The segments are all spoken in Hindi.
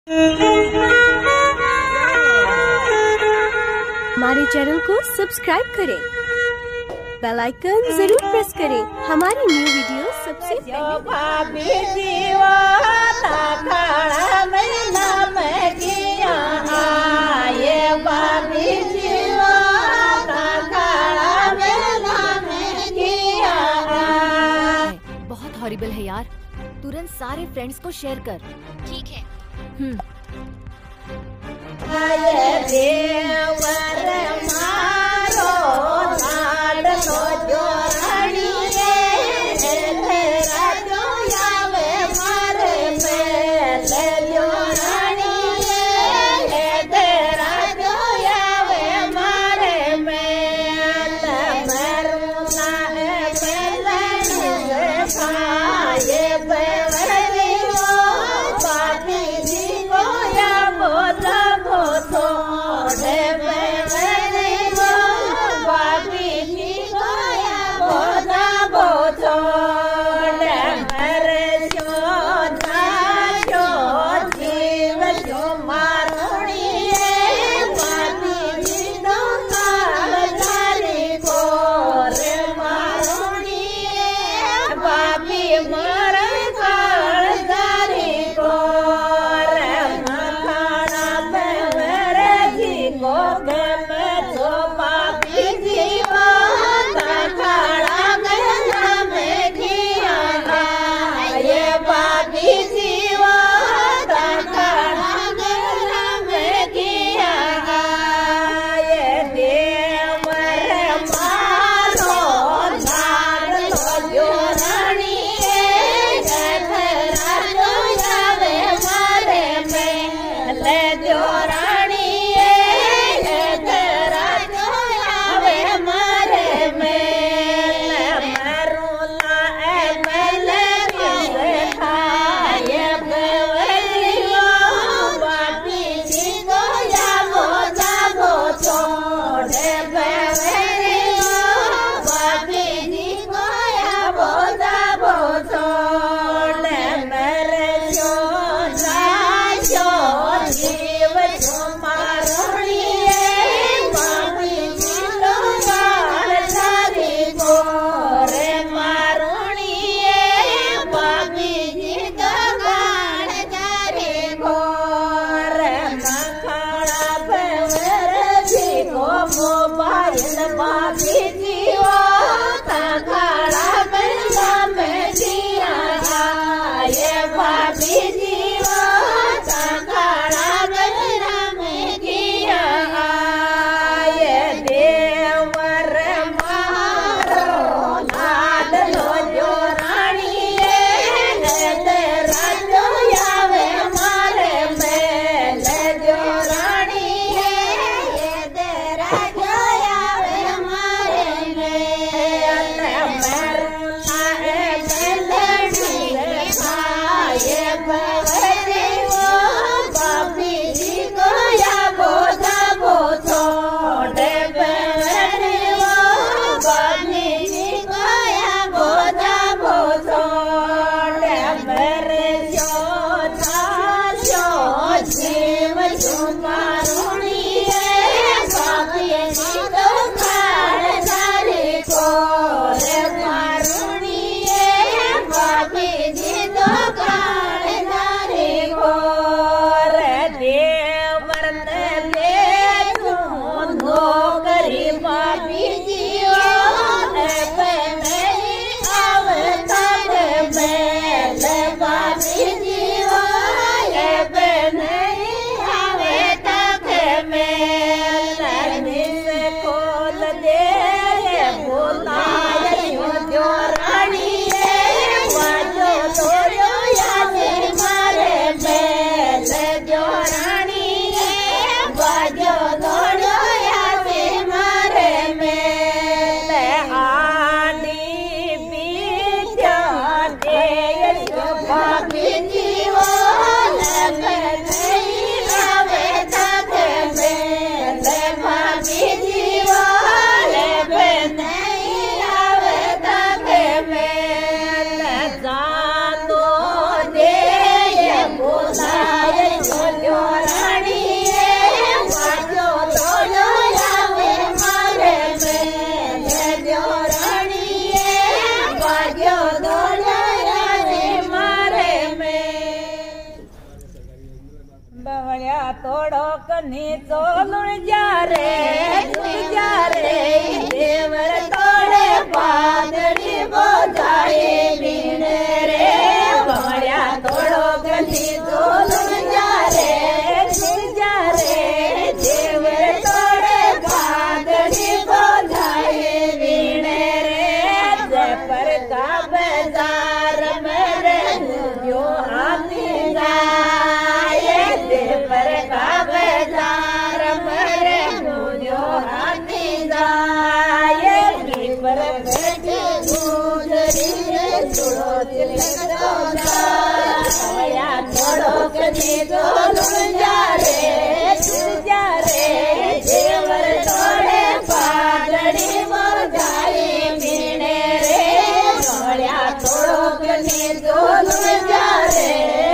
हमारे चैनल को सब्सक्राइब करें, बेल आइकन जरूर प्रेस करें हमारी न्यू वीडियो सबसे बहुत हॉरिबल है यार, तुरंत सारे फ्रेंड्स को शेयर कर। ठीक है। बवड़िया तोड़ो कनी चोलुण जा रे देवर तोड़े पादड़ी बोझाई बीन रे बवड़िया तोड़ो कनी चोलुण जा रे देवर तोड़े पादड़ी बोझाई बीन रे जयपुर का बाजार मेरे जो हाथी गाए जयपुर का बाजार मेरे जो हाथी गाए पर बैठे गुजरी जुड़ो तिलको गाया छोड़ो कनी जोलुण जा रे देवर तोड़े पादड़ी बोझाई बीने रे बवड़िया तोड़ो कनी जोलुण जा रे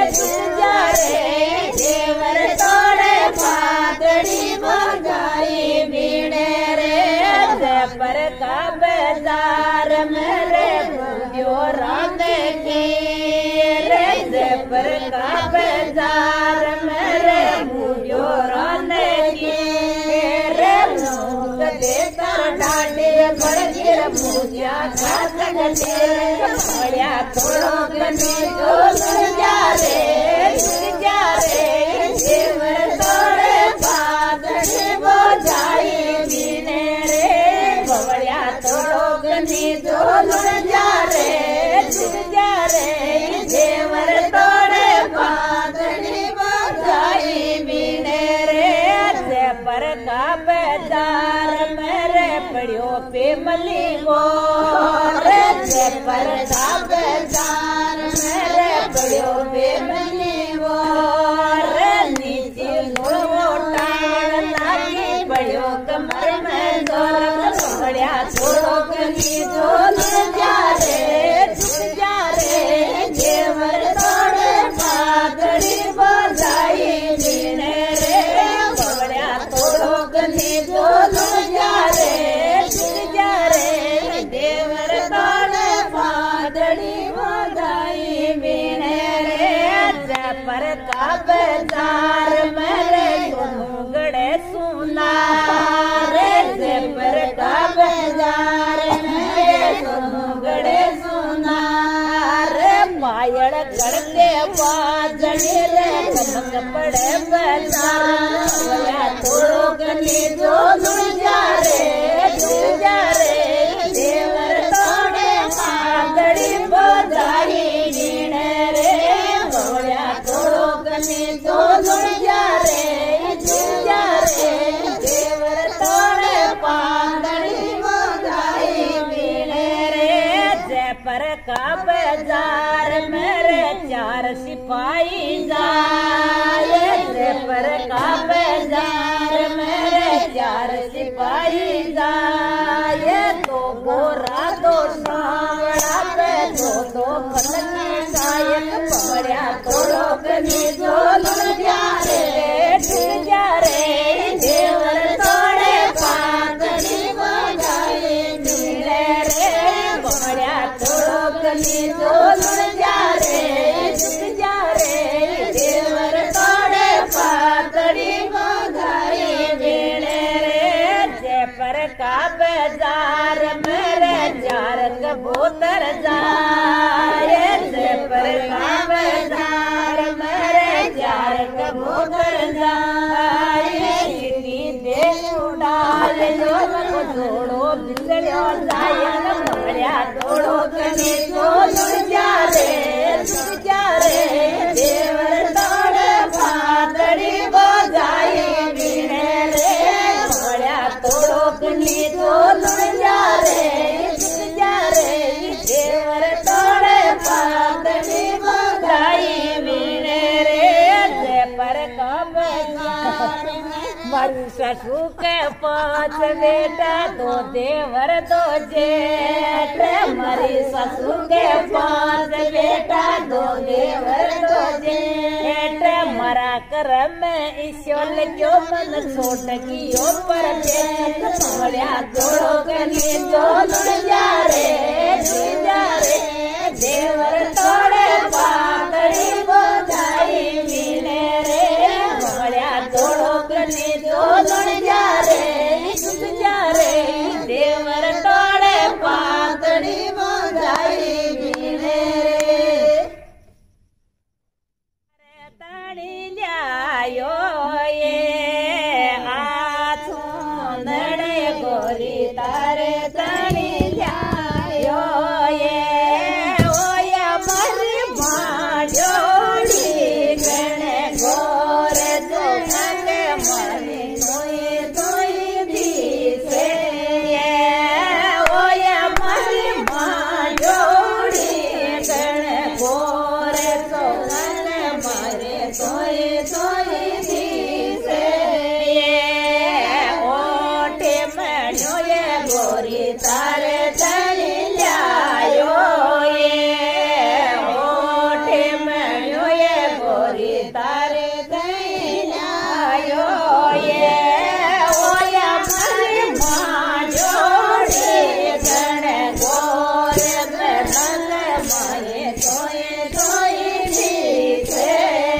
देवर तोड़े पादड़ी बोझाई बीने रे जयपुर का बाजार मेरे भूलियो राम की रे जयपुर का बाजार मेरे भूलियो राम की रे मुझ देता डांडे बड़गिर मुझिया खात गले बवड़िया तोड़ो कनी जोलुण जा रे देवर तोड़े पादड़ी बोझाई बीने रे बवड़िया तोड़ो कनी जोलुण जा रे देवर तोड़े पादड़ी बोझाई बीने रे जयपुर का बाजार मेरे पड़ियो पे मली वो जयपुर का बाजार मेरे पड़ियो पे मली वो नीचे टाण लागी पड़ियो कमर में जोर बवड़िया तोड़ो कनी जोलुण जा रे देवर तोड़े पादड़ी बोझाई बीने रे बवड़िया तोड़ो कनी जोलुण जा रे देवर तोड़े पादड़ी बोझाई बीने रे जयपुर का बाजार मेरे घुंगड़े सुना रे जयपुर का बाजार मेरे घुंगड़े सुना रे पायड़ करते बाजड़ी रे चमक पड़े बाजार तोड़ो कनी जोलुण जा रे देवर तोड़े पादड़ी बोझाई बीने रे बवड़िया तोड़ो कनी जोलुण जा रे देवर तोड़े पादड़ी बोझाई बीने रे जयपुर का बाजार मेरे चार सिपाही जाए जयपुर का बाजार मेरे चार सिपाही जाए दो गोरा दो सावड़ा पे दो पलकी गायक बवड़िया तोड़ो कनी जोलुण जा रे देवर तोड़े पादड़ी बोझाई बीने रे बवड़िया तोड़ो कनी जोलुण जा रे देवर तोड़े पादड़ी बोझाई बीने रे जयपुर का बाजार मेरे चार कबूतर जाए जयपुर का बाजार मेरे चार कबूतर जाए दे उड़ाल जोड़ो बिगड़ो जायन बवड़िया तोड़ो कनी जोलुण जा रे देवर तोड़े पादड़ी बोझाई बीने रे बवड़िया तोड़ो कनी जोलुण जा रे देवर तोड़े पादड़ी बोझाई बीने रे जयपुर का बाजार मारी ससु के 5 बेटा दो देवर दो जेठ मारी ससु के 5 बेटा दो देवर दो जेठ मरा कर में ईश्वर क्यों मन छोट की पर बवड़िया तोड़ो कनी जोलुण जा रे देवर तोड़े पादड़ी बोझाई बीने रे ल्यायो ये आछो नड़े गोरी तारे तनी ल्यायो ये ओया मरी माडोड़ी गणे गोरे तो नगे मरी तोई तोई दिसे ये ओया मरी माडोड़ी गणे गोरे तो नगे मरी तोई तोई दिसे ये ओठे मणो ये गोरी तारे तनी ल्यायो ये ओठे मणो ये गोरी तारे तनी ल्यायो ये ओया मरी माडोड़ी गणे गोरे बेलंग मरे तोय तोय दिसे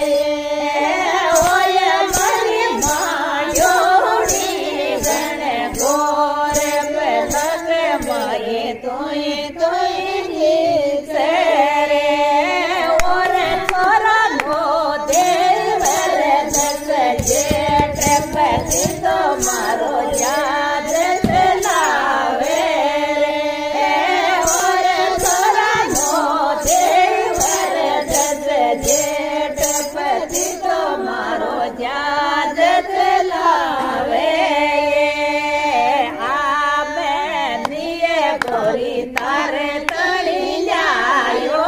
ओया मरी माडोड़ी गणे गोरे बेलंग मरे तोय तोय दिसे रे ओरे छोरा नो देवर दस जेठ पति तो मारो याद दिलावे रे ओरे छोरा नो देवर दस जेठ पति तो मारो याद दिलावे आमे निये गोरी तारे तड़ी ल्यायो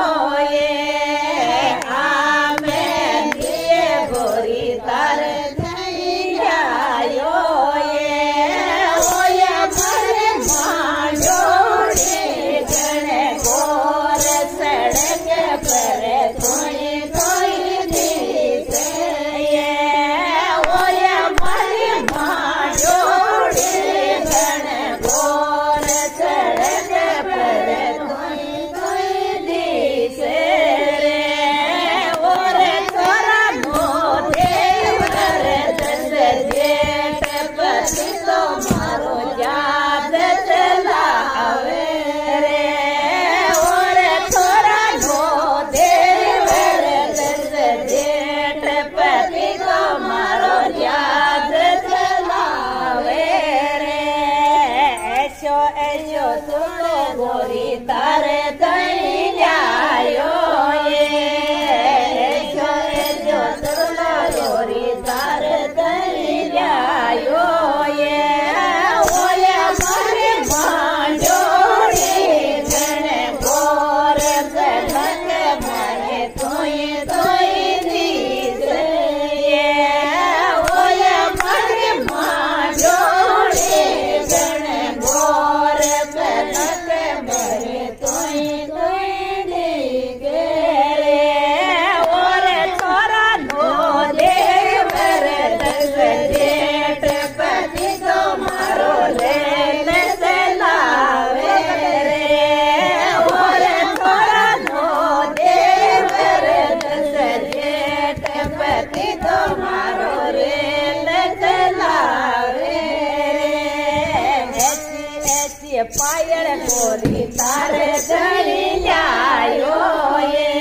ये आमे निये गोरी तारे तड़ी ल्यायो ये ओया मरे माडोड़ी गणे गोरे सड़क पर तोई तोई दिसे ये ओया मरे माडोड़ी गणे गोरे सड़क पर तोई तोई दिसे रे ओरे तोरा नो देवर दस जेठ पति तो मारो याद दिलावे रे ओरे तोरा नो देवर दस जेठ पति तो मारो याद दिलावे रे ऐसो ऐसो तुलो गोरी तारे तनी ल्यायो ये ऐसो ऐसो तुलो गोरी तारे तनी ल्यायो ये ओया मरी माडोड़ी गणे गोरे बेलंग मरे तोय तोय दिसे ये ओया मरी माडोड़ी गणे गोरे बेलंग मरे तोय तोय दिसे रे ओरे छोरा नो देवर दस जेठ पति तो मारो लेन दिलावे रे ओरे छोरा नो देवर दस जेठ पति तो मारो लेन दिलावे रे ऐसी पायल गोरी तारे तड़ी ल्यायो ये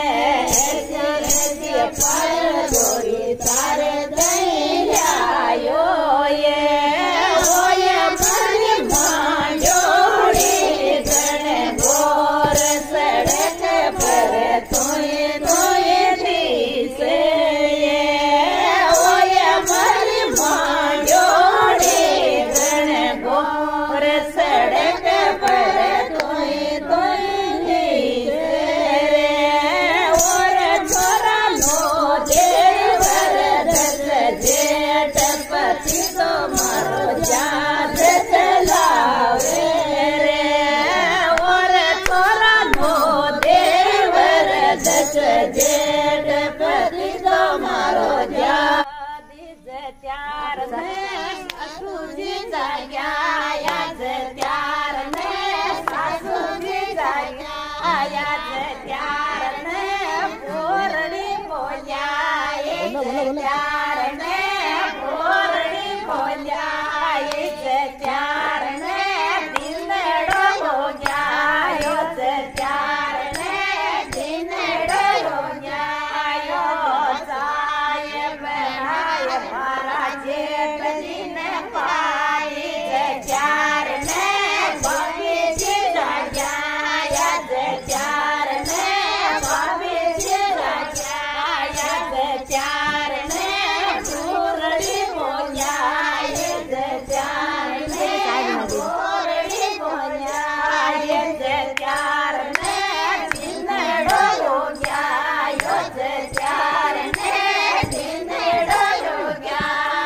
ऐसी पायल गोरी तारे तड़ी ल्यायो ये ओया मरी माडोड़ी गणे गोरे सड़क पर तोय तोय दिसे ये ओया मरी माडोड़ी गणे गोरे सड़क पर तोय तोय दिसे रे ओरे छोरा नो देवर दस जेठ पति तो मारो याद दिलावे रे ओरे छोरा नो देवर दस जेठ पति तो मारो याद त्यार में सासू जी जाग्या याद त्यार में सासू जी जाग्या याद त्यार में पोरड़ी बोल्या त्यार में पोरड़ी बोल्या त्यार में दिनड़ो हो जायो त्यार में दिनड़ो हो जायो साये बना मारा जेठ जी ने पाई चार ने भाभी जी राजा चार ने भाभी जी राजा चार ने मुरली बोया चार ने मुरली बोया चार ने दिनड़ो हो गया चार ने दिनड़ो हो गया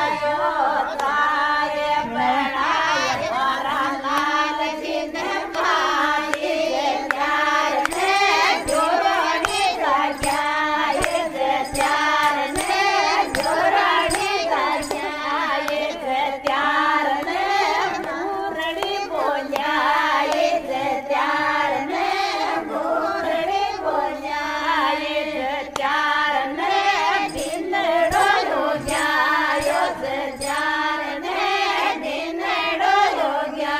तारे बनाए मारा लाल जी ने भाई चार ने जोरानी राजा चार ने जोरानी राजा चार ने मुरली बोया चार ने मुरली बोया चार ने दिनड़ो हो गया चार ने दिनड़ो हो गया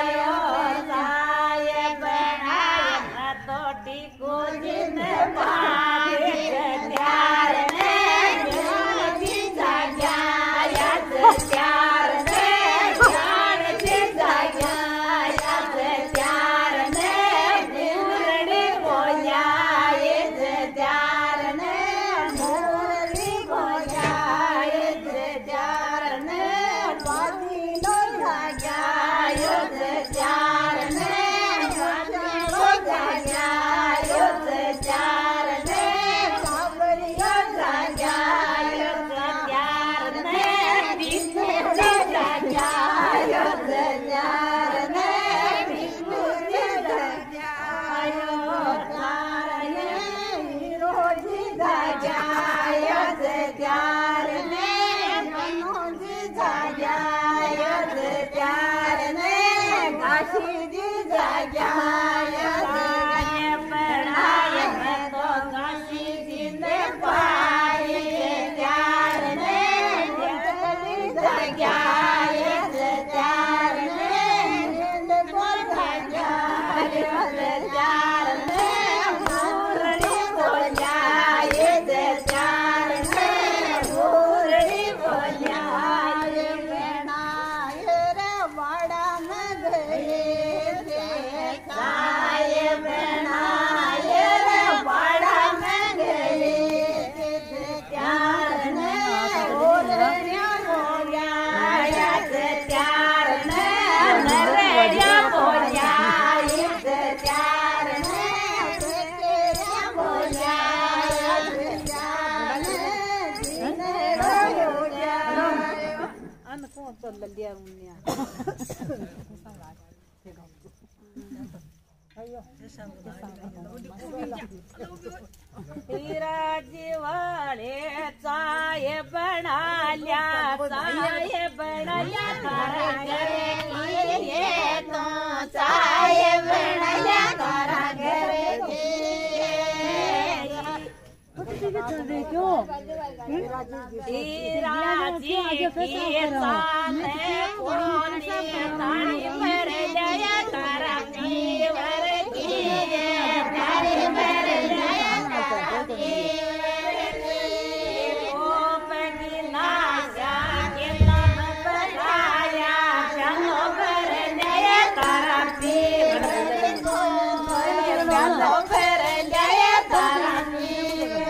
साये बनाया तो टिको जिन भाई चार ने जी जागा चार ने जान जी जागा चार ने मुरली बोया चार ने मुरली बोया चार ने बाजी लो जागा चार ने बाजी लो जागा चार ने काबरिया जागा चार ने विष्णु जागा चार ने विष्णु जागा चार ने रोजी जागा चार ने मनोज जागा चार ने काशी जी जागा बनाए मैं तो काशी जी ने पाई चार ने जागा चार ने चार ने मुरली बोया चार ने मुरली बोया बनाए रे वाड़ा में गए साये बनाए रे वाड़ा में गए चार ने ओरिया बोया चार ने नरिया बोया चार ने तेरिया बोया चार ने दिनड़ो हो गया अन को तो ललिया मुनिया हीराजी वाले चाय बना लिया चाय बनाया तारा घरे ये तो चाय बनाया तारा घरे हीराजी के सामने कोनी तारी भर लिया तारा पीवर की तारी भर लिया तारा पीवर की कोप गिला जाके तब बनाया चलो भर लिया तारा पीवर को चलो भर लिया तारा पीवर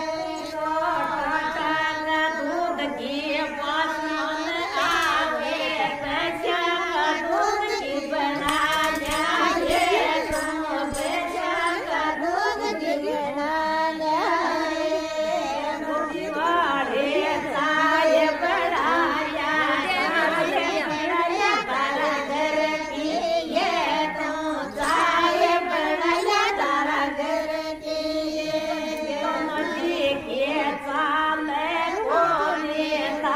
दूध की पासन आवे बचा दूध की बनाया ये बचा दूध की बनाया वाले साय बनाया तारा घर की ये तो साय बनाया तारा घर की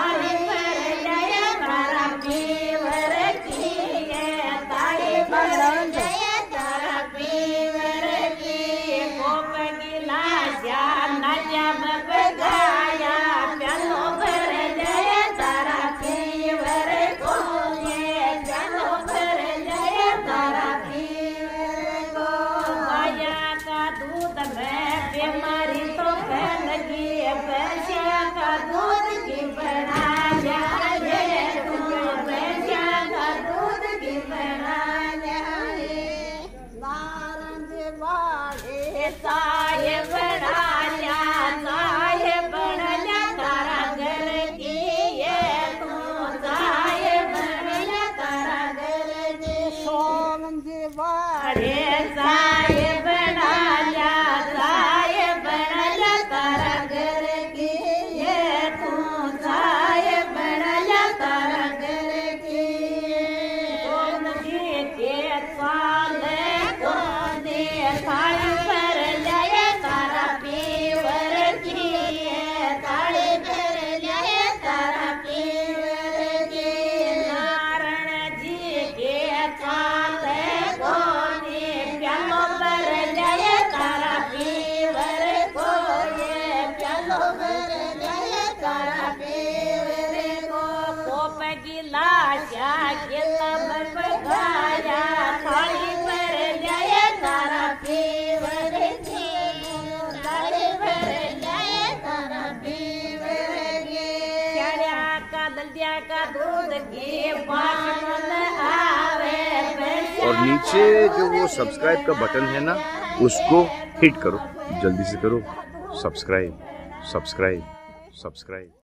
गिलासा केला बरबगाया थाली पर जाए तारा पीवर की थाली पर जाए तारा पीवर की चाड़ा का दलिया का दूध के पान आवे और नीचे जो वो सब्सक्राइब का बटन है ना, उसको हिट करो, जल्दी से करो। Subscribe subscribe subscribe.